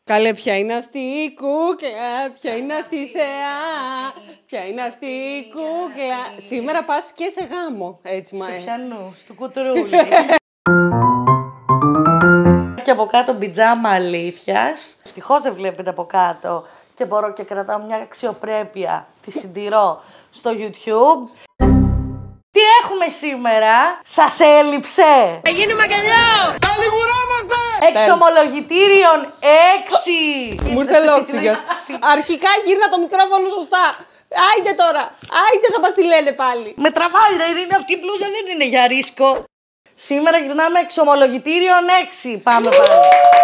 Καλέ, ποια είναι αυτή η κούκλα, ποια είναι αυτή η θεά, ποια είναι αυτή η κούκλα. Σήμερα πας και σε γάμο, έτσι μα. Σε πιανού, στο κουτρούλι. Και από κάτω πιτζάμα αλήθειας. Ευτυχώς δεν βλέπετε από κάτω και μπορώ και κρατάω μια αξιοπρέπεια. Τη συντηρώ στο YouTube. Τι έχουμε σήμερα, σας έλειψε. Θα γίνουμε αγκαλιό. Θα λιγουρόμαστε. Εξομολογητήριον 6. Μου ήρθε λόξιγιος. Αρχικά γύρνα το μικρόφωνο σωστά. Άιντε τώρα, άιντε θα μας τη λένε πάλι. Με τραβάει ρε Ειρήνη, αυτή η πλούζα δεν είναι για ρίσκο. Σήμερα γυρνάμε εξομολογητήριον 6. Πάμε πάλι.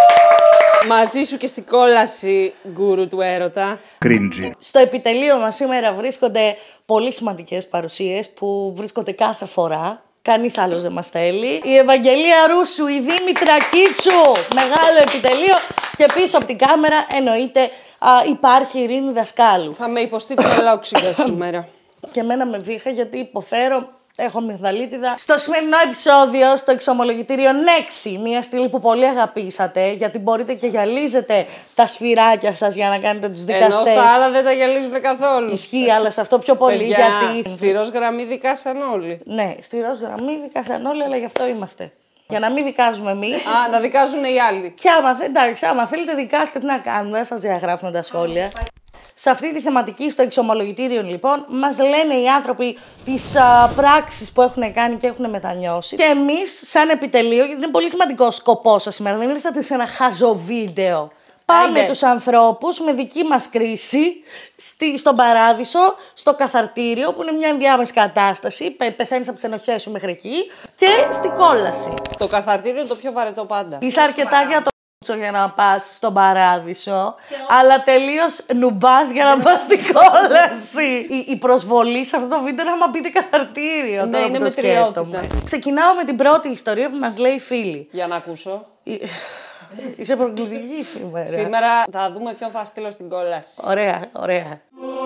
Μαζί σου και στην κόλαση, γκούρου του έρωτα. Cringy. Στο επιτελείο μας σήμερα βρίσκονται πολύ σημαντικές παρουσίες που βρίσκονται κάθε φορά. Κανείς άλλος δεν μας θέλει. Η Ευαγγελία Ρούσου, η Δήμητρα Κίτσου, μεγάλο επιτελείο. Και πίσω από την κάμερα εννοείται υπάρχει η Ειρήνη Δασκάλου. Θα με υποστεί πιο λόξιγια σήμερα. Και εμένα με βήχα γιατί υποφέρω. Έχω μυγδαλίτιδα. Στο σημερινό επεισόδιο, στο εξομολογητήριο 6, μια στήλη που πολύ αγαπήσατε, γιατί μπορείτε και γυαλίζετε τα σφυράκια σας για να κάνετε τους δικαστές. Ενώ στα άλλα δεν τα γυαλίζουν καθόλου. Ισχύει, αλλά σε αυτό πιο πολύ, Παιδιά, γιατί. στη ροζ γραμμή δικάσαν όλοι. Ναι, στη ροζ γραμμή δικάσαν όλοι, αλλά γι' αυτό είμαστε. Για να μην δικάζουμε εμείς. Α, να δικάζουν οι άλλοι. Και άμα θέλετε, δικάστε, τι να κάνουμε, δεν σας διαγράφουμε τα σχόλια. Σε αυτή τη θεματική, στο εξομολογητήριο, λοιπόν, μας λένε οι άνθρωποι τις πράξεις που έχουν κάνει και έχουν μετανιώσει. Και εμείς, σαν επιτελείο, γιατί είναι πολύ σημαντικό σκοπό σας σήμερα, δεν ήρθατε σε ένα χαζό βίντεο. Πάμε τους ανθρώπους με δική μας κρίση στον Παράδεισο, στο καθαρτήριο, που είναι μια ενδιάμεση κατάσταση. Πεθαίνεις από τις ενοχές σου μέχρι εκεί. Και στην κόλαση. Το καθαρτήριο είναι το πιο βαρετό πάντα. Είσαι αρκετά για το για να πας στον Παράδεισο, αλλά τελείως νουμπάς για να πας στην κόλαση. Η προσβολή σε αυτό το βίντεο είναι άμα μπείτε καθαρτήριο. Ναι, είναι μετριότητα. Ξεκινάω με την πρώτη ιστορία που μας λέει η φίλη. Για να ακούσω. Είσαι προκλητική σήμερα. Σήμερα θα δούμε ποιον θα στείλω στην κόλαση. Ωραία, ωραία.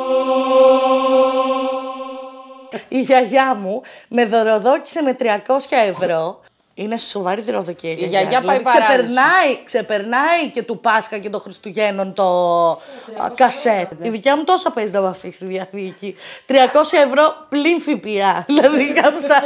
Η γιαγιά μου με δωροδόκησε με 300 ευρώ. Είναι σοβαρή δωροδοκία. Η γιαγιά πάει ξεπερνάει και του Πάσχα και των Χριστουγέννων το κασέτ. Η δικιά μου τόσα παίζει να με αφήσει στη διαθήκη. 300 ευρώ πλην ΦΠΑ. Δηλαδή κάπου στα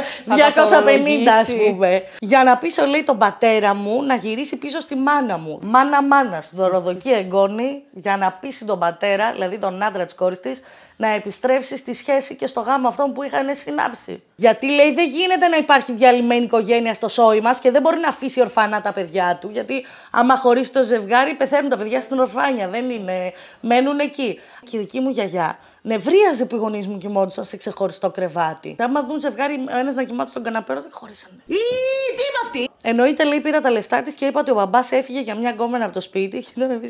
250 ας πούμε. Για να πείσω, λέει, τον πατέρα μου να γυρίσει πίσω στη μάνα μου. Μάνα, δωροδοκία εγγόνη, για να πείσει τον πατέρα, δηλαδή τον άντρα της κόρης της, να επιστρέψει στη σχέση και στο γάμο αυτόν που είχαν συνάψει. Γιατί, λέει, δεν γίνεται να υπάρχει διαλυμένη οικογένεια στο σόι μας και δεν μπορεί να αφήσει ορφανά τα παιδιά του. Γιατί άμα χωρίσει το ζευγάρι, πεθαίνουν τα παιδιά στην ορφάνια. Δεν είναι. Μένουν εκεί. Και η δική μου γιαγιά νευρίαζε που οι γονείς μου κοιμόντουσαν σε ξεχωριστό κρεβάτι. Άμα δουν ζευγάρι, ένας να κοιμάται στον καναπέ, δεν χωρίσανε. Τι είναι αυτή. Εννοείται, λέει, πήρα τα λεφτά της και είπα ότι ο μπαμπάς έφυγε για μια γκόμενα από το σπίτι.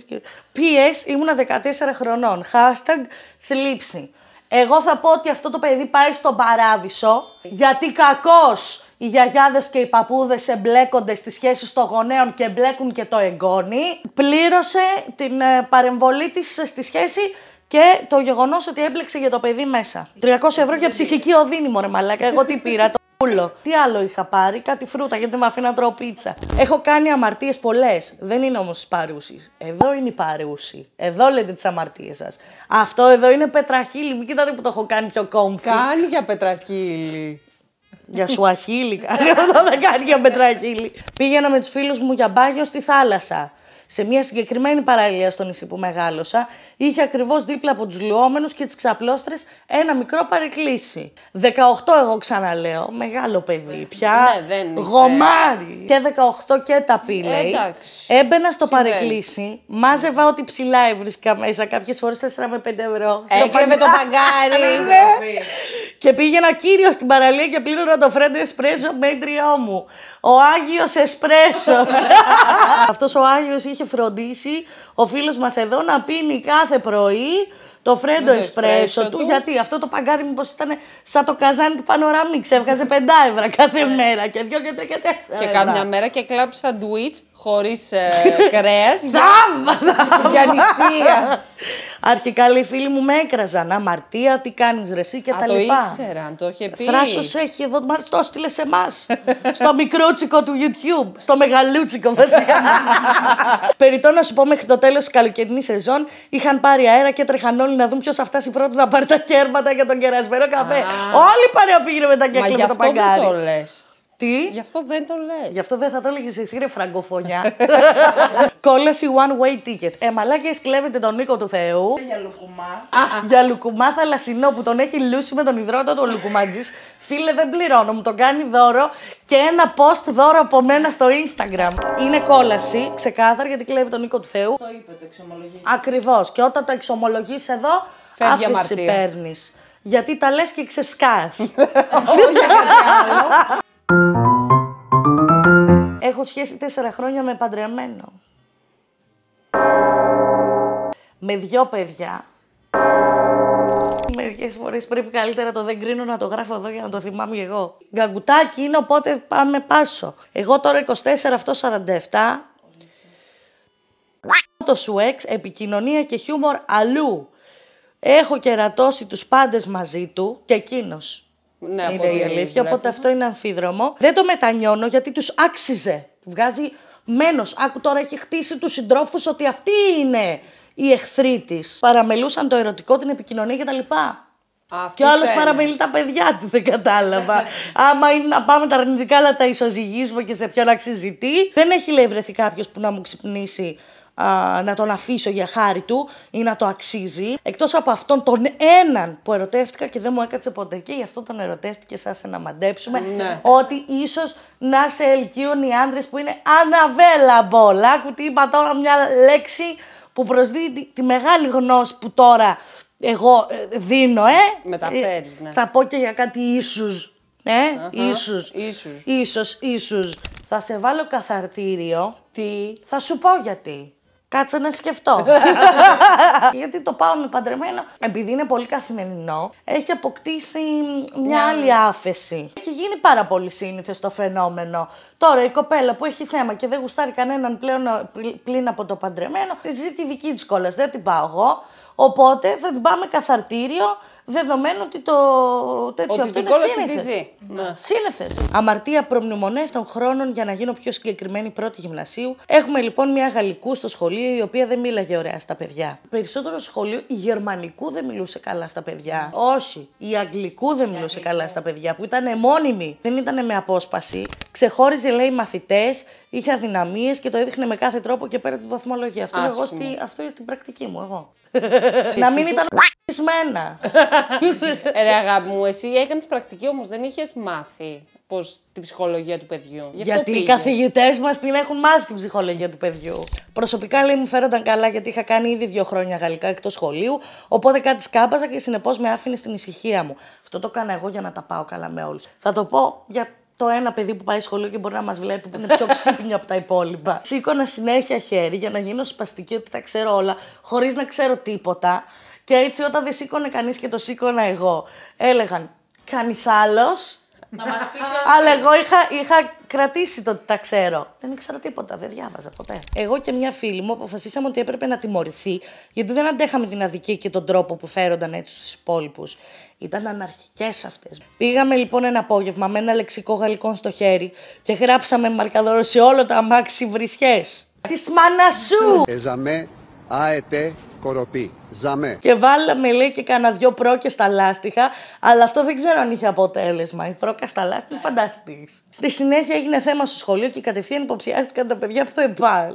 PS, ήμουνα 14 χρονών. Hashtag θλίψη. Εγώ θα πω ότι αυτό το παιδί πάει στον Παράδεισο, γιατί κακώς οι γιαγιάδες και οι παππούδες εμπλέκονται στις σχέσεις των γονέων και εμπλέκουν και το εγγόνι. Πλήρωσε την παρεμβολή της στη σχέση και το γεγονός ότι έμπλεξε για το παιδί μέσα. 300 ευρώ για ψυχική οδύνη, μωρέ μαλάκα. Εγώ τι πήρα, το πούλο. Τι άλλο είχα πάρει, κάτι φρούτα, γιατί με αφήνω να τρώω πίτσα. Έχω κάνει αμαρτίες πολλές. Δεν είναι όμως τις παρούσεις. Εδώ είναι η παρούση. Εδώ λέτε τις αμαρτίες σας. Αυτό εδώ είναι πετραχίλι. Μην κοιτάτε που το έχω κάνει πιο κόμφι. Κάνει για πετραχίλι. Για σουαχίλι κάνει. Αυτό δεν κάνει για πετραχίλι. Πήγαινα με τους φίλους μου για μπάγιο στη θάλασσα. Σε μια συγκεκριμένη παραλία στο νησί που μεγάλωσα, είχε ακριβώς δίπλα από τους λουόμενους και τις ξαπλώστρες ένα μικρό παρεκκλήσι. 18 εγώ ξαναλέω, μεγάλο παιδί πια, Ναι, δεν είσαι. γομάρι. Και 18 και τα πει, λέει. Εντάξει. Έμπαινα στο Συμβαίνει. παρεκκλήσι, μάζευα ό,τι ψηλά έβρισκα μέσα, κάποιες φορές 4 με 5 ευρώ. Έκλεβε το παγκάρι. Και πήγαινα κύριο στην παραλία και πλήρωνα το φρέντο εσπρέσο μέτριό μου. Ο Άγιος Εσπρέσος. Αυτός ο Άγιος είχε φροντίσει ο φίλος μας εδώ να πίνει κάθε πρωί το φρέντο εσπρέσο του. Γιατί αυτό το παγκάρι μήπως ήταν σαν το καζάνι του Πανοραμίξ. Έβγαζε 5 ευρώ κάθε μέρα και 2 και 3 και 4. Και κάποια μέρα και κλάψει σαντουίτς χωρίς κρέας για νηστεία. Αρχικά οι φίλοι μου με έκραζαν. Αμαρτία, τι κάνεις ρε εσύ και τα το λοιπά. ήξεραν, το είχε πει. Θράσος έχει εδώ, μας το έστειλε σε εμάς. Στο μικρούτσικο του YouTube. Στο μεγαλούτσικο βασικά. Περιττό να σου πω, μέχρι το τέλος της καλοκαιρινής σεζόν είχαν πάρει αέρα και έτρεχαν όλοι να δουν ποιος θα φτάσει πρώτος να πάρει τα κέρματα για τον κερασμένο καφέ. Όλη η παρέα πήγαινε με τα κέρματα με το παγκάρι. Μα γι' αυτό δεν το λες. Τι? Γι' αυτό δεν το λες. Γι' αυτό δεν θα το έλεγες εσύ ρε φραγκοφωνιά. Κόλαση one way ticket. Μαλάκες, κλέβετε τον Νίκο του Θεού. Για λουκουμά. Για λουκουμά θαλασσινό που τον έχει λούσει με τον υδρότα του ο λουκουμάτζης. Φίλε, δεν πληρώνω, μου τον κάνει δώρο και ένα post δώρο από μένα στο Instagram. Είναι κόλαση, ξεκάθαρα, γιατί κλέβει τον Νίκο του Θεού. Το είπε, το εξομολογεί. Ακριβώς. Και όταν το εξομολογείς εδώ, Φεύγει άφηση αμαρτία. παίρνεις. Γιατί τα λες και ξεσκάς. Όχι για κάτι άλλο. Έχω σχέση 4 χρόνια με παντρεμένο. Με 2 παιδιά. Μερικές φορές πρέπει καλύτερα το δεν κρίνω να το γράφω εδώ για να το θυμάμαι εγώ. Γκαγκουτάκι είναι, οπότε πάμε πάσο. Εγώ τώρα 24, αυτό 47. Το σουέξ, επικοινωνία και χιούμορ αλλού. Έχω κερατώσει τους πάντες μαζί του και εκείνος. Ναι, από είναι η αλήθεια, οπότε αυτό είναι αμφίδρομο. Δεν το μετανιώνω γιατί τους άξιζε. Βγάζει μένος.Άκου τώρα, έχει χτίσει τους συντρόφους ότι αυτοί είναι οι εχθροί της. Παραμελούσαν το ερωτικό, την επικοινωνία κτλ. Και ο άλλος παραμελεί τα παιδιά του, δεν κατάλαβα. Άμα είναι να πάμε τα αρνητικά, αλλά τα ισοζυγίζουμε και σε ποιον αξίζει τι. Δεν έχει λέει βρεθεί κάποιος που να μου ξυπνήσει να τον αφήσω για χάρη του ή να το αξίζει. Εκτός από αυτόν τον έναν που ερωτεύτηκα και δεν μου έκατσε ποτέ και γι' αυτό τον ερωτεύτηκε σαν να μαντέψουμε. Ναι. Ότι ίσως να σε ελκύουν οι άντρες που είναι unavailable. Άκου τι είπα τώρα, μια λέξη που προσδίδει τη μεγάλη γνώση που τώρα εγώ δίνω, Μεταφέρεις, ναι. Θα πω και για κάτι ίσους. Ίσως. Θα σε βάλω καθαρτήριο. Τι? Θα σου πω γιατί. Κάτσε να σκεφτώ. Γιατί το πάω με παντρεμένο, επειδή είναι πολύ καθημερινό, έχει αποκτήσει μια άλλη άφεση. Έχει γίνει πάρα πολύ σύνηθες το φαινόμενο. Τώρα η κοπέλα που έχει θέμα και δεν γουστάρει κανέναν πλέον πλην από το παντρεμένο, ζει τη δική της κόλαση, δεν την πάω εγώ. Οπότε θα την πάμε καθαρτήριο, δεδομένου ότι το τέτοιο αυτό είναι σύνηθες. Ναι. Σύνηθες. Αμαρτία προμνημονεύτων χρόνων για να γίνω πιο συγκεκριμένη πρώτη γυμνασίου. Έχουμε λοιπόν μια γαλλικού στο σχολείο η οποία δεν μίλαγε ωραία στα παιδιά. Περισσότερο στο σχολείο η γερμανικού δεν μιλούσε καλά στα παιδιά. Όχι. Η αγγλικού δεν μιλούσε καλά στα παιδιά που ήταν μόνιμη. Δεν ήταν με απόσπαση. Ξεχώριζε λέει μαθητές, είχε αδυναμίες και το έδειχνε με κάθε τρόπο και πέρα τη βαθμολογία. Αυτό είναι στην πρακτική μου εγώ. Να μην ήταν μένα. Ρε αγάπη μου, εσύ έκανες πρακτική όμως δεν είχες μάθει πώς την ψυχολογία του παιδιού. Γιατί οι καθηγητές μας την έχουν μάθει την ψυχολογία του παιδιού. Προσωπικά λέει μου φέρονταν καλά γιατί είχα κάνει ήδη 2 χρόνια γαλλικά εκτός σχολείου. Οπότε κάτι σκάμπαζα και συνεπώς με άφηνε στην ησυχία μου. Αυτό το έκανα εγώ για να τα πάω καλά με όλους. Θα το πω για το ένα παιδί που πάει σχολείο και μπορεί να μας βλέπει που είναι πιο ξύπνιο από τα υπόλοιπα. Σήκωνα συνέχεια χέρι για να γίνω σπαστική ότι τα ξέρω όλα, χωρίς να ξέρω τίποτα. Και έτσι όταν δεν σήκωνε κανείς και το σήκωνα εγώ, έλεγαν κανείς άλλος. Να μας πεις Αλλά εγώ είχα κρατήσει το ότι τα ξέρω. Δεν ήξερα τίποτα, δεν διάβαζα ποτέ. Εγώ και μια φίλη μου αποφασίσαμε ότι έπρεπε να τιμωρηθεί, γιατί δεν αντέχαμε την αδικία και τον τρόπο που φέρονταν έτσι στους υπόλοιπους. Ήταν αναρχικές αυτές. Πήγαμε λοιπόν ένα απόγευμα με ένα λεξικό γαλλικό στο χέρι και γράψαμε μαρκαδόρο σε όλο το αμάξι βρισιές. Της μάνας σου! Εζαμέ, αετέ, κοροπή. Ζαμέ. Και βάλαμε λέει και κάνα 2 πρόκες στα λάστιχα, αλλά αυτό δεν ξέρω αν είχε αποτέλεσμα. Η πρόκα στα λάστιχα, φαντάστηκες. Στη συνέχεια έγινε θέμα στο σχολείο και κατευθείαν υποψιάστηκαν τα παιδιά από το ΕΠΑΛ.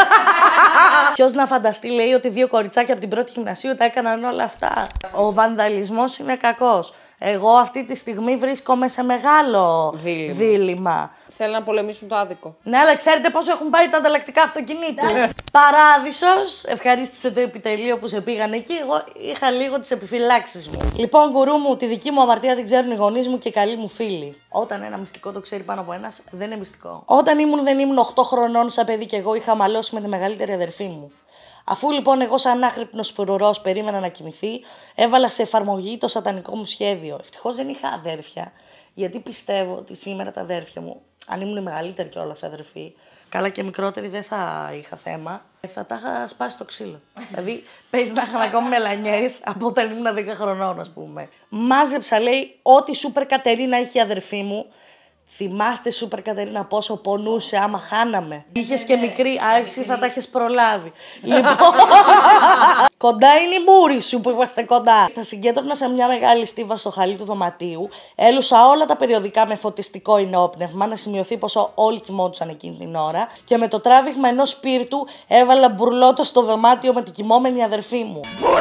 Ποιος να φανταστεί, λέει, ότι 2 κοριτσάκια από την πρώτη γυμνασίου τα έκαναν όλα αυτά. Ο βανδαλισμός είναι κακός. Εγώ αυτή τη στιγμή βρίσκομαι σε μεγάλο δίλημμα. Θέλουν να πολεμήσουν το άδικο. Ναι, αλλά ξέρετε πόσο έχουν πάει τα ανταλλακτικά αυτοκινήτου. Παράδεισος, ευχαρίστησε το επιτελείο που σε πήγαν εκεί. Εγώ είχα λίγο τις επιφυλάξεις μου. Λοιπόν, γκουρού μου, τη δική μου αμαρτία την ξέρουν οι γονείς μου και οι καλοί μου φίλοι. Όταν ένα μυστικό το ξέρει πάνω από ένας, δεν είναι μυστικό. Όταν δεν ήμουν 8 χρονών, σαν παιδί και εγώ είχα μαλώσει με τη μεγαλύτερη αδερφή μου. Αφού λοιπόν εγώ, σαν άχρηπνος φρουρός, περίμενα να κοιμηθεί, έβαλα σε εφαρμογή το σατανικό μου σχέδιο. Ευτυχώς δεν είχα αδέρφια, γιατί πιστεύω ότι σήμερα τα αδέρφια μου, αν ήμουν μεγαλύτερη κιόλας αδερφή, καλά και μικρότερη δεν θα είχα θέμα. Θα τα είχα σπάσει το ξύλο. Δηλαδή, παίζει να είχαν ακόμα μελανιές από όταν ήμουν 10 χρονών, ας πούμε. Μάζεψα, λέει, ό,τι Σούπερ Κατερίνα είχε η αδερφή μου. Θυμάστε, Σούπερ Κατερίνα, πόσο πονούσε άμα χάναμε. Είχες και μικρή, εσύ θα τα έχεις προλάβει. Λοιπόν, κοντά είναι η μούρη σου που είμαστε κοντά. Τα συγκέντρωνα σε μια μεγάλη στίβα στο χαλί του δωματίου. Έλουσα όλα τα περιοδικά με φωτιστικό ενόπνευμα, να σημειωθεί πόσο όλοι κοιμόντουσαν εκείνη την ώρα. Και με το τράβηγμα ενός σπίρτου έβαλα μπουρλότο στο δωμάτιο με την κοιμόμενη αδερφή μου.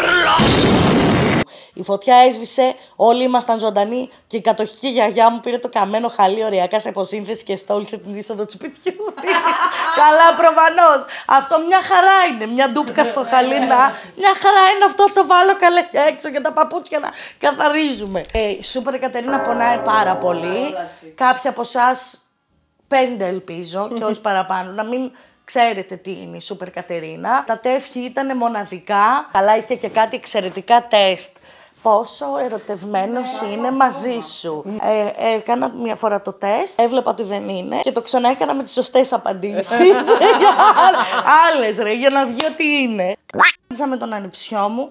Η φωτιά έσβησε, όλοι ήμασταν ζωντανοί και η κατοχική γιαγιά μου πήρε το καμένο χαλί ωριακά σε αποσύνθεση και στόλισε την είσοδο του σπιτιού της. Καλά, προφανώς. Αυτό μια χαρά είναι. Μια ντούπκα στο χαλί μια χαρά είναι αυτό. Το βάλω καλά έξω και τα παπούτσια να καθαρίζουμε. Η Σούπερ Κατερίνα πονάει πάρα πολύ. Κάποιοι από εσάς 5 ελπίζω και όχι παραπάνω. Να μην ξέρετε τι είναι η Σούπερ Κατερίνα. Τα τεύχη ήταν μοναδικά. Καλά, είχε και κάτι εξαιρετικά τεστ. Πόσο ερωτευμένος είναι μαζί σου. Έκανα μια φορά το τεστ, έβλεπα ότι δεν είναι και το ξαναέκανα με τις σωστές απαντήσεις. Άλλες ρε, για να βγει ότι είναι. Κάτσα με τον ανιψιό μου.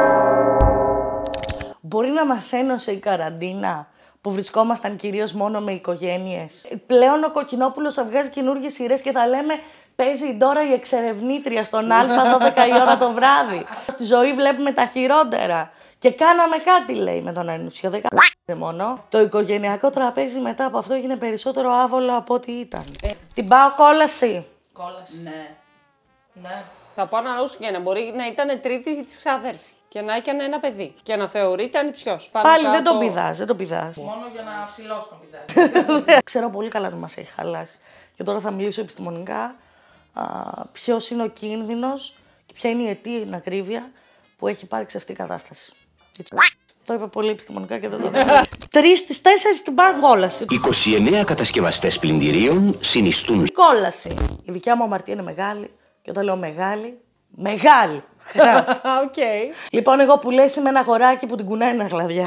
Μπορεί να μας ένωσε η καραντίνα που βρισκόμασταν κυρίως μόνο με οικογένειες. Πλέον ο Κοκκινόπουλος θα βγάζει καινούργιες σειρές και θα λέμε παίζει η Ντόρα η εξερευνήτρια στον Α12 η ώρα το βράδυ. Στη ζωή βλέπουμε τα χειρότερα. Και κάναμε κάτι, λέει, με τον ανιψιό. Δεν μόνο. Το οικογενειακό τραπέζι μετά από αυτό έγινε περισσότερο άβολο από ό,τι ήταν. Την πάω κόλαση. Κόλαση. Ναι. Θα πάω αναλόγως και να μπορεί να ήταν τρίτη της ξαδέρφη και να έκανε ένα παιδί και να θεωρείται ανιψιός. Πάλι δεν τον πηδάς, δεν τον πηδάς. Μόνο για να ψηλώσει τον πηδάς. Ξέρω πολύ καλά τι μας έχει χαλάσει. Και τώρα θα μιλήσω επιστημονικά ποιος είναι ο κίνδυνος και ποια είναι η αιτία, την ακρίβεια που έχει υπάρξει αυτή η κατάσταση. Το είπα πολύ επιστημονικά και δεν το λέω. 3 στις 4 την πάρουν κόλαση. 29 κατασκευαστές πλυντηρίων συνιστούν κόλαση. Η δικιά μου αμαρτία είναι μεγάλη. Και όταν λέω μεγάλη, μεγάλη. Οκ. Λοιπόν, εγώ που λες είμαι ένα αγοράκι που την κουνάει ένα γλαδιά.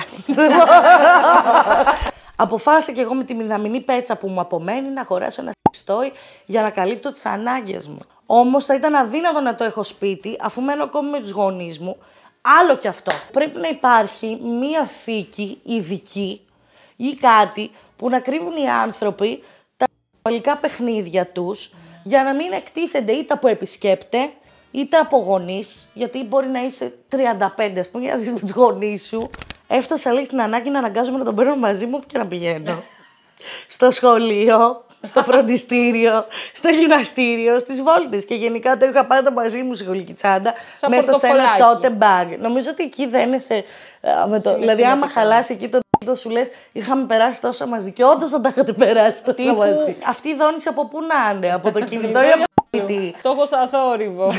Αποφάσισα και εγώ με τη μηδαμινή πέτσα που μου απομένει να αγοράσω ένα στόι για να καλύπτω τις ανάγκες μου. Όμως θα ήταν αδύνατο να το έχω σπίτι αφού μένω ακόμη με τους γονείς μου. Άλλο κι αυτό. Πρέπει να υπάρχει μία θήκη ειδική ή κάτι που να κρύβουν οι άνθρωποι τα σεξουαλικά παιχνίδια τους για να μην εκτίθενται είτε από επισκέπτε είτε από γονείς. Γιατί μπορεί να είσαι 35, ας πούμε, για να ζεις με τους γονείς σου. Έφτασα, λέει, στην ανάγκη να αναγκάζομαι να τον παίρνω μαζί μου και να πηγαίνω. Στο σχολείο, στο φροντιστήριο, στο γυμναστήριο, στις βόλτες. Και γενικά το είχα πάντα μαζί μου σχολική τσάντα. Σαν μέσα σε ένα πορτοφολάκι. tote bag. Νομίζω ότι εκεί δεν είσαι. Δηλαδή, άμα χαλάσει εκεί το σου λες, είχαμε περάσει τόσα μαζί. Και όντως δεν τα είχατε περάσει τόσα μαζί. Αυτή η δόνηση από πού να είναι, από το κινητό ή από το σπίτι. Το έχω στα θόρυβο.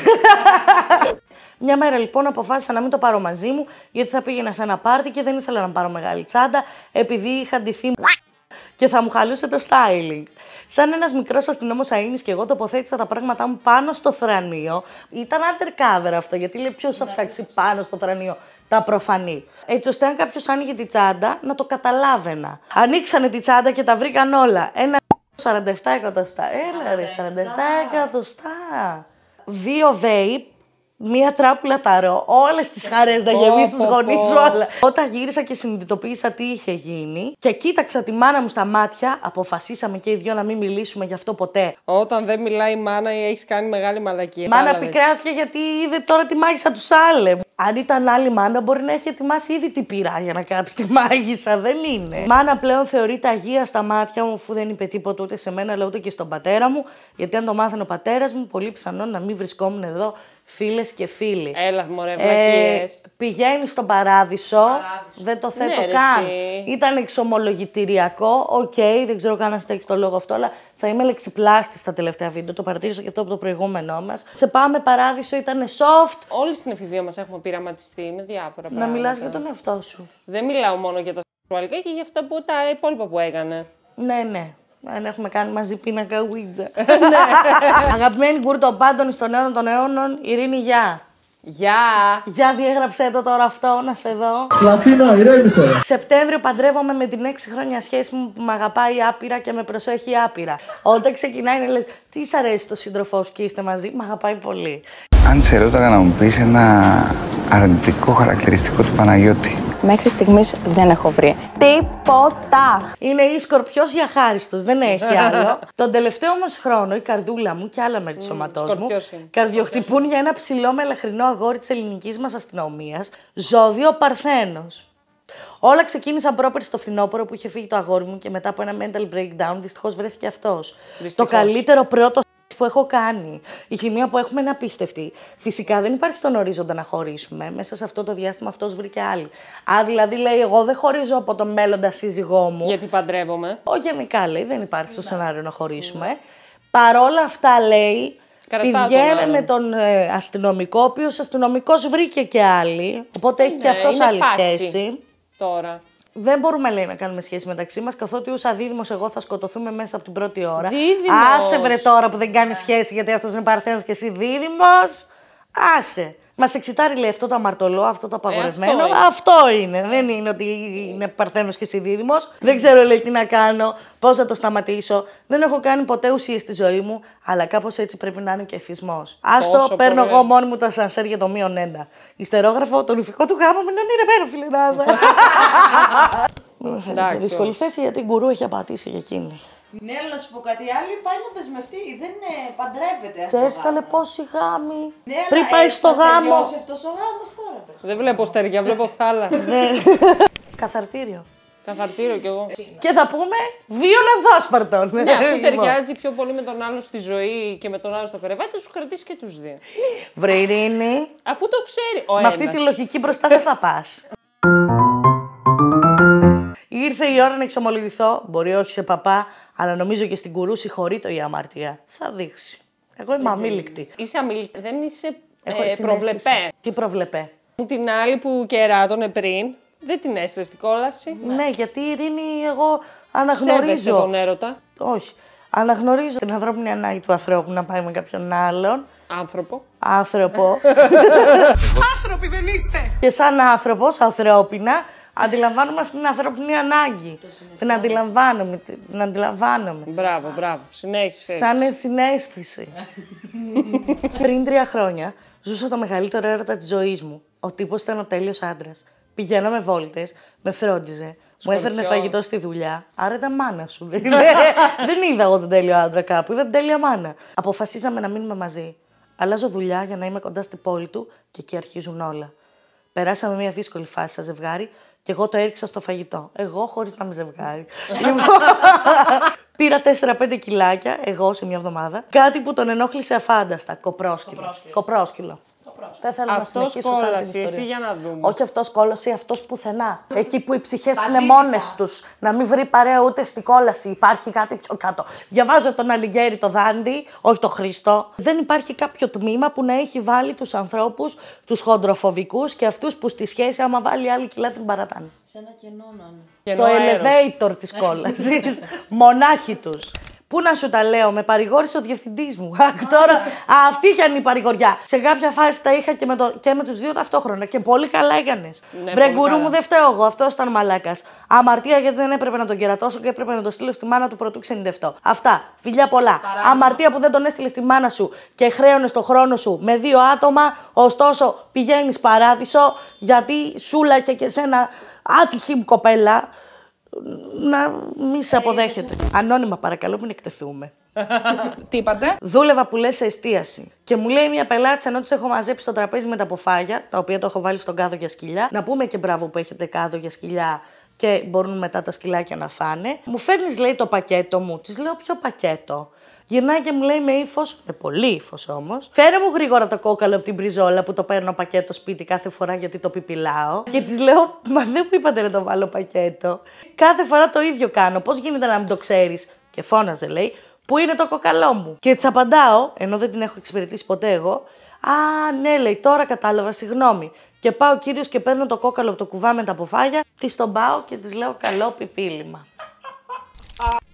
Μια μέρα λοιπόν αποφάσισα να μην το πάρω μαζί μου, γιατί θα πήγαινα σε ένα πάρτι και δεν ήθελα να πάρω μεγάλη τσάντα, επειδή είχα ντυθεί και θα μου χαλούσε το styling. Σαν ένας μικρός αστυνόμος αείμνης και εγώ τοποθέτησα τα πράγματά μου πάνω στο θρανίο. Ήταν undercover αυτό, γιατί λέει ποιος θα ψάξει πάνω στο θρανίο τα προφανή. Έτσι ώστε αν κάποιος άνοιγε τη τσάντα να το καταλάβαινα. Ανοίξανε τη τσάντα και τα βρήκαν όλα. Ένα 47 εκατοστά. Έλα ρε, 47 εκατοστά. 2 vape. Μία τράπουλα ταρό, όλες τις χαρές να γεμίσει τους γονείς όλα. Όταν γύρισα και συνειδητοποίησα τι είχε γίνει και κοίταξα τη μάνα μου στα μάτια, αποφασίσαμε και οι δυο να μην μιλήσουμε γι' αυτό ποτέ. Όταν δεν μιλάει η μάνα ή έχεις κάνει μεγάλη μαλακία. Η μάνα κατάλαβες. πικράθηκε γιατί είδε τώρα τη μάγισσα του Σάλεμ. Αν ήταν άλλη μάνα, μπορεί να έχει ετοιμάσει ήδη την πυρά για να κάψει τη μάγισσα. Δεν είναι. Η μάνα πλέον θεωρείται αγία στα μάτια μου, αφού δεν είπε τίποτα ούτε σε μένα, αλλά ούτε και στον πατέρα μου. Γιατί αν το μάθαινε ο πατέρας μου, πολύ πιθανόν να μην βρισκόμουν εδώ φίλες και φίλοι. Έλα, μωρέ, βλακίες. Πηγαίνει στον παράδεισο. Δεν το θέτω Ναι, ρε, καν. εσύ. Ήταν εξομολογητηριακό. Οκ, δεν ξέρω καν αν στέξει το λόγο αυτό, αλλά θα είμαι λεξιπλάστη στα τελευταία βίντεο. Το παρατήρησα και αυτό από το προηγούμενό μας. Σε πάμε παράδεισο, ήταν soft. Όλοι στην εφηβεία μας έχουμε πειραματιστεί με διάφορα Να πράγματα. μιλάς για τον εαυτό σου. Δεν μιλάω μόνο για τα σεξουαλικά και για αυτά που τα υπόλοιπα που έκανε. Ναι. Αν έχουμε κάνει μαζί πίνακα Ouija. Αγαπημένη γκούρτο πάντων στον αιώνα των αιώνων, Ειρήνη, γεια. Γεια! Για διέγραψέ το τώρα αυτό, να σε δω. Λαφίνα, ηρέμησε. Σεπτέμβριο παντρεύομαι με την 6 χρόνια σχέση μου που με αγαπάει άπειρα και με προσέχει άπειρα. Όταν ξεκινάει να λες τι σ' αρέσει το σύντροφό σου και είστε μαζί, με αγαπάει πολύ. Αν σε ρώταγα να μου πεις ένα αρνητικό χαρακτηριστικό του Παναγιώτη. Μέχρι στιγμής δεν έχω βρει τίποτα. Είναι ή σκορπιός ή αχάριστος, δεν έχει άλλο. Τον τελευταίο όμως χρόνο η καρδούλα μου και άλλα μέρη του σώματός μου καρδιοχτυπούν για ένα ψηλό μελαχρινό αγόρι της ελληνικής μας αστυνομίας, ζώδιο Παρθένος. Όλα ξεκίνησαν πρόπερση στο φθινόπωρο που είχε φύγει το αγόρι μου και μετά από ένα mental breakdown δυστυχώς βρέθηκε αυτός. Το καλύτερο πρώτο που έχω κάνει. Η χημεία που έχουμε είναι απίστευτη. Φυσικά δεν υπάρχει στον ορίζοντα να χωρίσουμε. Μέσα σε αυτό το διάστημα αυτός βρήκε άλλη. Δηλαδή λέει: εγώ δεν χωρίζω από τον μέλλοντα σύζυγό μου. Γιατί παντρεύομαι. Όχι, γενικά λέει: δεν υπάρχει στο σενάριο να χωρίσουμε. Παρόλα αυτά λέει. Πηγαίνε με τον αστυνομικό, ο οποίος αστυνομικός βρήκε και άλλη. Οπότε έχει και αυτός άλλη σχέση. Τώρα. Δεν μπορούμε, λέει, να κάνουμε σχέση μεταξύ μας, καθότι ούσα δίδυμος εγώ θα σκοτωθούμε μέσα από την πρώτη ώρα. Δίδυμος. Άσε βρε τώρα που δεν κάνει σχέση, γιατί αυτός είναι Παρθένος και εσύ δίδυμος. Άσε. Μας εξητάρει, λέει, αυτό το αμαρτωλό, αυτό το απαγορευμένο. Αυτό είναι. Δεν είναι ότι είναι Παρθένος και εσύ δίδυμος. Δεν ξέρω, λέει, τι να κάνω, πώς θα το σταματήσω. Δεν έχω κάνει ποτέ ουσίες στη ζωή μου, αλλά κάπως έτσι πρέπει να είναι και εθισμός. Άστο, παίρνω εγώ μόνη μου το ασανσέρ για το -1. Ιστερόγραφο, το νηφικό του γάμου με είναι ηρεμένο, φιλενάδα. Μην με φέρεις σε δύσκολη θέση, γιατί η γκουρού έχει απατήσει για εκείνη. Ναι, αλλά να σου πω κάτι, άλλη πάει να δεσμευτεί, δεν παντρεύεται. Ξέρεις καλέ πόσοι γάμοι. Ναι, πριν πάει στο γάμο. Αυτός ο γάμος τώρα. Δεν βλέπω στεριά, βλέπω θάλασσα. Καθαρτήριο. Καθαρτήριο κι εγώ. Και θα πούμε βίον αδόσπαρτον. Ναι, αφού ταιριάζει πιο πολύ με τον άλλο στη ζωή και με τον άλλο στο κρεβάτι, θα σου κρατήσει και τους δύο. Βρε Ειρήνη. Αφού το ξέρει ο με ένας. αυτή τη λογική μπροστά δεν θα πας. Ήρθε η ώρα να εξομολογηθώ, μπορεί όχι σε παπά, αλλά νομίζω και στην γκουρού συγχωρείτο η αμαρτία. Θα δείξει. Εγώ είμαι αμήλικτη. Είσαι αμήλικτη, δεν είσαι Έχω προβλεπέ. Τι προβλεπέ. Την άλλη που κεράτωνε πριν, δεν την έστειλε στην κόλαση. Ναι, γιατί η Ειρήνη εγώ αναγνωρίζω. Σέβεσαι τον έρωτα. Όχι. Αναγνωρίζω την ανθρώπινη ανάγκη του ανθρώπου να πάει με κάποιον άλλον. Άνθρωπο. Άνθρωπο. Άνθρωποι δεν είστε! Και σαν άνθρωπος, ανθρώπινα, αντιλαμβάνομαι αυτή την ανθρώπινη ανάγκη. Την αντιλαμβάνομαι. Μπράβο, μπράβο. Συνέχισε. Σαν συναίσθηση. Πριν 3 χρόνια ζούσα το μεγαλύτερο έρωτα της ζωής μου. Ο τύπος ήταν ο τέλειος άντρας. Πηγαίναμε βόλτες, με φρόντιζε, μου έφερνε φαγητό στη δουλειά. Άρα ήταν μάνα σου. Δεν είδα εγώ τον τέλειο άντρα κάπου, είδα την τέλεια μάνα. Αποφασίσαμε να μείνουμε μαζί. Αλλάζω δουλειά για να είμαι κοντά στην πόλη του και εκεί αρχίζουν όλα. Περάσαμε μια δύσκολη φάση σαν ζευγάρι και εγώ το έριξα στο φαγητό. Εγώ χωρίς να είμαι ζευγάρι. Πήρα 4-5 κιλάκια, εγώ σε μια εβδομάδα. Κάτι που τον ενόχλησε αφάνταστα. Κοπρόσκυλο. Δεν θέλω να συνεχίσω κόλαση, εσύ για να δούμε. Όχι αυτός κόλαση, αυτός πουθενά. Εκεί που οι ψυχές είναι μόνες τους. Να μην βρει παρέα ούτε στην κόλαση. Υπάρχει κάτι πιο κάτω. Διαβάζω τον Αλιγέρη, το Δάντη, όχι το Χριστό. Δεν υπάρχει κάποιο τμήμα που να έχει βάλει τους ανθρώπους, τους χοντροφοβικούς και αυτούς που στη σχέση, άμα βάλει άλλη κιλά, την παρατάνε. Σε ένα κενό να είναι. Στο elevator της κόλασης. Μονάχοι τους. Πού να σου τα λέω, με παρηγόρησε ο διευθυντής μου. Τώρα αυτή ήταν η παρηγοριά. Σε κάποια φάση τα είχα και με τους δύο ταυτόχρονα. Και πολύ καλά έκανες. Ναι, βρε γκουρού μου, δεν φταίω εγώ. Αυτός ήταν μαλάκας. Αμαρτία γιατί δεν έπρεπε να τον κερατώσω και έπρεπε να το στείλω στη μάνα του πρωτού ξενιδευτώ. Αυτά. Φιλιά πολλά. Αμαρτία που δεν τον έστειλε στη μάνα σου και χρέωνες το χρόνο σου με 2 άτομα. Ωστόσο πηγαίνεις παράδεισο γιατί σούλαχε και σένα άτυχη μου κοπέλα. Να μη σε αποδέχεται. Ανώνυμα παρακαλώ, μην εκτεθούμε. Τι είπατε? Δούλευα που λες σε εστίαση. Και μου λέει μια πελάτησα ενώ τους έχω μαζέψει στο τραπέζι με τα ποφάγια, τα οποία το έχω βάλει στον κάδο για σκυλιά. Να πούμε και μπράβο που έχετε κάδο για σκυλιά και μπορούν μετά τα σκυλάκια να φάνε. Μου φέρνεις, λέει, το πακέτο μου. Της λέω, ποιο πακέτο? Γυρνάει και μου λέει με ύφος, με πολύ ύφος όμως, φέρε μου γρήγορα το κόκαλο από την μπριζόλα που το παίρνω πακέτο σπίτι κάθε φορά γιατί το πιπιλάω. Και της λέω, μα δεν μου είπατε να το βάλω πακέτο. Κάθε φορά το ίδιο κάνω. Πώς γίνεται να μην το ξέρεις? Και φώναζε, λέει, πού είναι το κοκαλό μου? Και της απαντάω, ενώ δεν την έχω εξυπηρετήσει ποτέ εγώ, α, ναι, λέει, τώρα κατάλαβα, συγγνώμη. Και πάω ο κύριος και παίρνω το κόκαλο από το κουβά με τα αποφάγια, της τον πάω και της λέω, καλό πιπίλημα.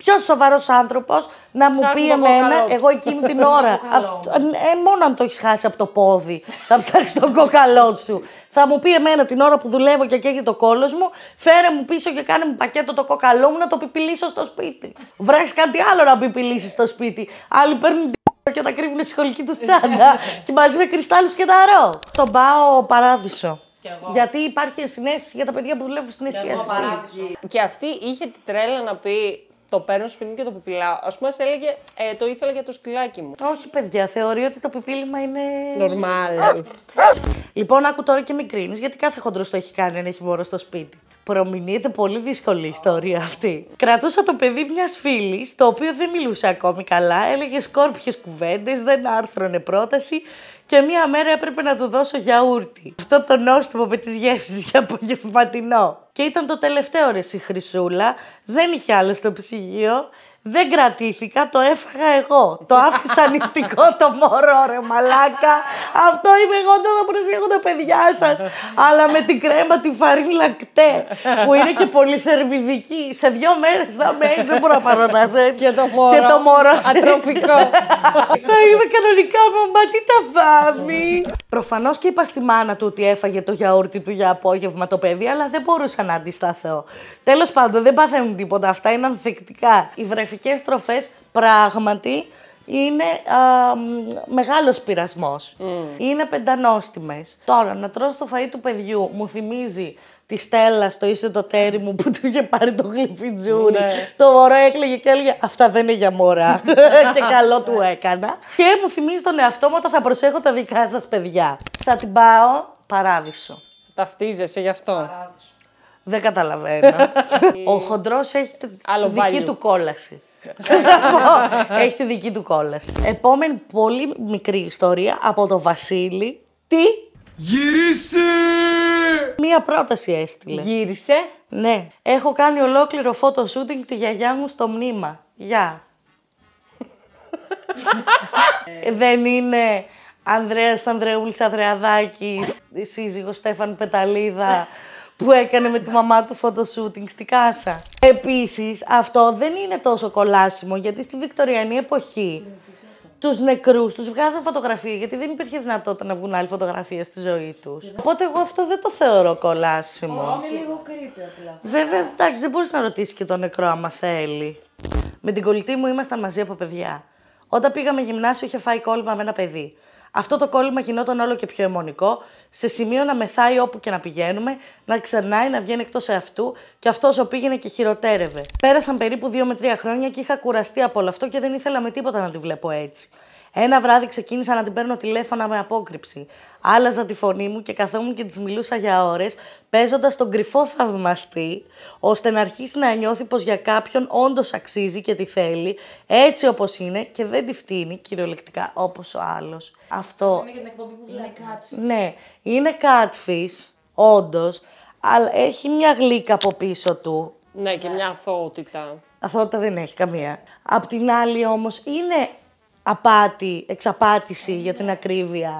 Ποιος σοβαρός άνθρωπος να μου πει εμένα, εγώ εκείνη την ώρα. Μόνο αν το έχεις χάσει από το πόδι, θα ψάξεις τον κόκαλό σου. Θα μου πει εμένα την ώρα που δουλεύω και καίγει το κόλλος μου, φέρε μου πίσω και κάνε μου πακέτο το κόκαλό μου να το πιπιλήσω στο σπίτι. Βράχεις κάτι άλλο να πιπιλήσεις στο σπίτι. Άλλοι παίρνουν και τα κρύβουν στη σχολική τους τσάντα και μαζί με κρυστάλλους και ταρό. Τον πάω παράδεισο. Γιατί υπάρχει συνέστηση για τα παιδιά που δουλεύουν στην εστίαση. Και αυτή είχε την τρέλα να πει: το παίρνω σπίτι και το πιπιλάω. Ας πούμε, έλεγε: το ήθελα για το σκυλάκι μου. Όχι, παιδιά, θεωρεί ότι το πιπίλημα είναι. Νορμάλ. Λοιπόν, άκου τώρα και μην κρίνεις, γιατί κάθε χοντρός το έχει κάνει αν έχει μωρό στο σπίτι. Προμηνύεται πολύ δύσκολη η ιστορία αυτή. Κρατούσα το παιδί μιας φίλης, το οποίο δεν μιλούσε ακόμη καλά, έλεγε σκόρπιες κουβέντες, δεν άρθρωνε πρόταση και μία μέρα έπρεπε να του δώσω γιαούρτι. Αυτό το νόστιμο με τις γεύσεις για απογευματινό. Και ήταν το τελευταίο ρε η Χρυσούλα, δεν είχε άλλο στο ψυγείο. Δεν κρατήθηκα, το έφαγα εγώ. Το άφησα νηστικό το μωρό, ρε μαλάκα. Αυτό είμαι εγώ, το θα προσέχω τα παιδιά σας. Αλλά με την κρέμα, τη φαρίνη λακτέ, που είναι και πολύ θερμιδική. Σε 2 μέρες θα με έχει, δεν μπορώ να παρονάσω έτσι. Και το μωρό ατροφικό. Θα είμαι κανονικά μαμά, τι τα φάμε. Προφανώς και είπα στη μάνα του ότι έφαγε το γιαούρτι του για απόγευμα το παιδί, αλλά δεν μπορούσα να αντισταθώ. Τέλος πάντων, δεν παθαίνουν τίποτα αυτά, είναι ανθεκτικά. Οι βρεφικές τροφές πράγματι είναι μεγάλος πειρασμός. Είναι πεντανόστιμες. Τώρα, να τρως το φαΐ του παιδιού μου θυμίζει τη Στέλλα στο Είσαι το τέρι μου που του είχε πάρει το γλυφιτζούρι. Το μωρό έκλαιγε και έλεγε αυτά δεν είναι για μωρά. Και καλό του έκανα. Και μου θυμίζει τον εαυτό μου όταν θα προσέχω τα δικά σας παιδιά. Θα την πάω παράδεισο. Ταυτίζεσαι γι' αυτό. Δεν καταλαβαίνω. Ο χοντρός έχει τη δική του κόλαση. Έχει τη δική του κόλαση. Επόμενη πολύ μικρή ιστορία από το Βασίλη. Τι? Γύρισε! Μία πρόταση έστειλε. Γύρισε. Ναι. Έχω κάνει ολόκληρο photo shooting τη γιαγιά μου στο μνήμα. Γεια. Δεν είναι Ανδρέας Ανδρεούλης Ανδρεαδάκης, σύζυγος Στέφαν Πεταλίδα, που έκανε με τη μαμά του photo shooting στη Κάσα. Επίσης, αυτό δεν είναι τόσο κολάσιμο, γιατί στη Βικτωριανή εποχή τους νεκρούς τους βγάζαν φωτογραφία, γιατί δεν υπήρχε δυνατότητα να βγουν άλλη φωτογραφία στη ζωή τους. Οπότε εγώ αυτό δεν το θεωρώ κολάσιμο. Είναι λίγο creepy απλά. Βέβαια, εντάξει, δεν μπορείς να ρωτήσεις και τον νεκρό άμα θέλει. Με την κολλητή μου ήμασταν μαζί από παιδιά. Όταν πήγαμε γυμνάσιο, είχε φάει κόλλημα με ένα παιδί. Αυτό το κόλλημα γινόταν όλο και πιο αιμονικό, σε σημείο να μεθάει όπου και να πηγαίνουμε, να ξερνάει, να βγαίνει εκτός εαυτού και αυτό όσο πήγαινε και χειροτέρευε. Πέρασαν περίπου 2 με 3 χρόνια και είχα κουραστεί από όλο αυτό και δεν ήθελα με τίποτα να τη βλέπω έτσι. Ένα βράδυ ξεκίνησα να την παίρνω τηλέφωνα με απόκρυψη. Άλλαζα τη φωνή μου και καθόμουν και της μιλούσα για ώρες, παίζοντας τον κρυφό θαυμαστή, ώστε να αρχίσει να νιώθει πως για κάποιον όντως αξίζει και τη θέλει, έτσι όπως είναι και δεν τη φτύνει κυριολεκτικά όπως ο άλλος. Αυτό. Είναι για την εκπομπή που βλέπει. Ναι, είναι catfish, όντως, αλλά έχει μια γλύκα από πίσω του. Ναι, και μια αθωότητα. Αθωότητα δεν έχει καμία. Απ' την άλλη όμως είναι απάτη, εξαπάτηση για την ακρίβεια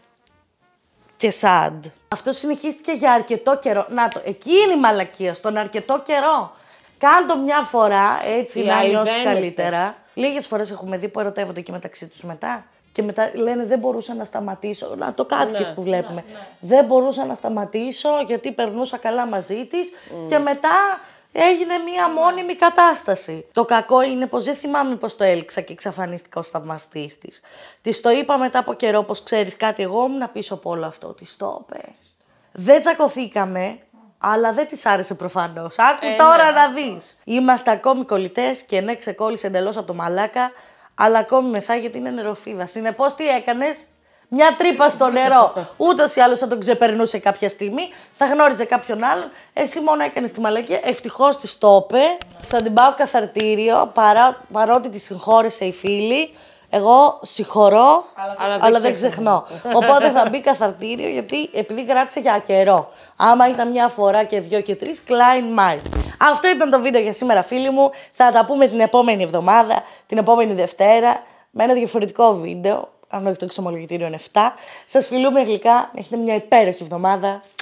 και σαντ. Αυτό συνεχίστηκε για αρκετό καιρό. Να το, εκεί είναι η μαλακία, στον αρκετό καιρό. Κάντο μια φορά, έτσι, να νιώσεις καλύτερα. Λίγες φορές έχουμε δει που ερωτεύονται και μεταξύ τους μετά. Και μετά λένε δεν μπορούσα να σταματήσω. Να το catfish που βλέπουμε. Δεν μπορούσα να σταματήσω γιατί περνούσα καλά μαζί της και μετά έγινε μία μόνιμη κατάσταση. Το κακό είναι πως δεν θυμάμαι πως το έλξα και εξαφανίστηκα ως θαυμαστής της. Της το είπα μετά από καιρό πως ξέρεις κάτι, εγώ ήμουν πίσω από όλο αυτό. Της το είπε. Δεν τσακωθήκαμε, αλλά δεν της άρεσε προφανώς. Άκου τώρα να δεις. Είμαστε ακόμη κολλητές και ναι, ξεκόλλησε εντελώς από το μαλάκα, αλλά ακόμη μεθάει γιατί είναι νεροφίδα. Συνεπώς τι έκανες? Μια τρύπα στο νερό. Ούτως ή άλλως θα τον ξεπερνούσε κάποια στιγμή, θα γνώριζε κάποιον άλλον. Εσύ μόνο έκανες τη μαλακία. Ευτυχώς της το είπε. Θα την πάω καθαρτήριο, παρότι τη συγχώρεσε η φίλη. Εγώ συγχωρώ, αλλά δεν ξεχνώ. Οπότε θα μπει καθαρτήριο, γιατί επειδή κράτησε για καιρό. Άμα ήταν μια φορά και 2 και 3, Klein Mind. Αυτό ήταν το βίντεο για σήμερα, φίλοι μου. Θα τα πούμε την επόμενη εβδομάδα, την επόμενη Δευτέρα, με ένα διαφορετικό βίντεο. Αν όχι το εξομολογητήριο είναι 7. Σας φιλούμε γλυκά. Έχετε μια υπέροχη εβδομάδα.